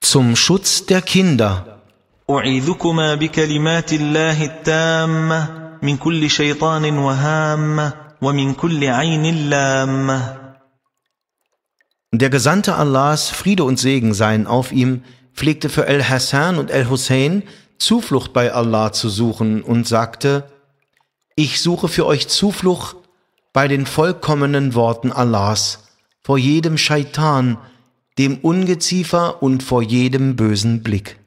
Zum Schutz der Kinder. أعيذكما بكلمات الله التامة من كل شيطان وهامة ومن كل عين لامة. Der Gesandte Allahs, Friede und Segen seien auf ihm, pflegte für Al-Hassan und Al-Hussein Zuflucht bei Allah zu suchen und sagte: Ich suche für euch Zuflucht bei den vollkommenen Worten Allahs, vor jedem Scheitan, dem Ungeziefer und vor jedem bösen Blick.